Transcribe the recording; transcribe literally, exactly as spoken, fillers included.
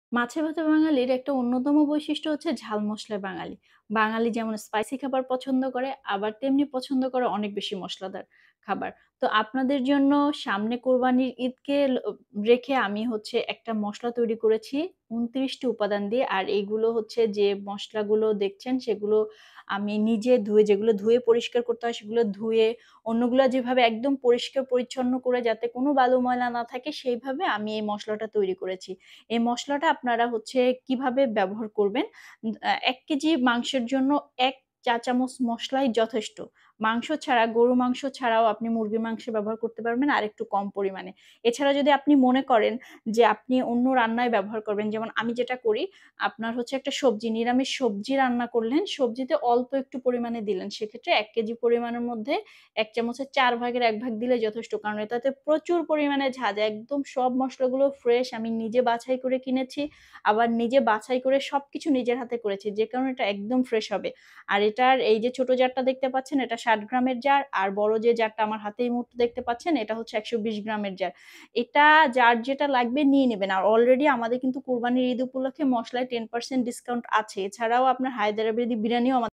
মাছে ভাতে বাঙালির একটা অন্যতম বৈশিষ্ট্য হচ্ছে ঝাল মশলায় বাঙালি। বাঙালি যেমন স্পাইসি খাবার পছন্দ করে, আবার তেমনি পছন্দ করে অনেক বেশি মসলাদার খাবার। তো আপনাদের জন্য সামনে কোরবানির ঈদকে ল রেখে আমি হচ্ছে একটা মসলা তৈরি করেছি ঊনত্রিশ টি উপাদান দিয়ে। আর এইগুলো হচ্ছে যে মসলাগুলো দেখছেন সেগুলো আমি নিজে ধুয়ে যেগুলো ধুয়ে পরিষ্কার করতে হয় সেগুলো ধুয়ে অন্যগুলা যেভাবে একদম পরিষ্কার পরিচ্ছন্ন করে যাতে কোনো বালু ময়লা না থাকে সেইভাবে আমি এই মসলাটা তৈরি করেছি। এই মসলাটা আপনারা হচ্ছে কিভাবে ব্যবহার করবেন? উম আ এক কেজি মাংসের জন্য এক চা চামচ মসলাই যথেষ্ট। মাংস ছাড়া গরু মাংস ছাড়াও আপনি মুরগির মাংস ব্যবহার করতে পারবেন আরেকটু কম পরিমাণে। এছাড়া যদি আপনি মনে করেন যে আপনি অন্য রান্নায় ব্যবহার করবেন, যেমন আমি যেটা করি, আপনার হচ্ছে একটা সবজি, নিরামিষ সবজি রান্না করলেন, সবজিতে অল্প একটু পরিমাণে দিলেন। সেক্ষেত্রে এক কেজি পরিমাণের মধ্যে এক চামচের চার ভাগের এক ভাগ দিলে যথেষ্ট। কারণ এটাতে প্রচুর পরিমাণে ঝাঁজ। একদম সব মসলাগুলো ফ্রেশ আমি নিজে বাছাই করে কিনেছি। আবার নিজে বাছাই করে সবকিছু নিজের হাতে করেছি। যে কারণে এটা একদম ফ্রেশ হবে। আর এটার এই যে ছোট জারটা দেখতে পাচ্ছেন এটা ষাট গ্রামের জার। আর বড় যে জারটা আমার হাতে এই মুহূর্তে দেখতে পাচ্ছেন এটা হচ্ছে একশো বিশ গ্রামের জার। এটা যার যেটা লাগবে নিয়ে নিবেন। আর অলরেডি আমাদের কিন্তু কোরবানির ঈদ উপলক্ষে মসলায় দশ পার্সেন্ট ডিসকাউন্ট আছে। এছাড়াও আপনার হায়দ্রাবাদি বিরিয়ানিও আমা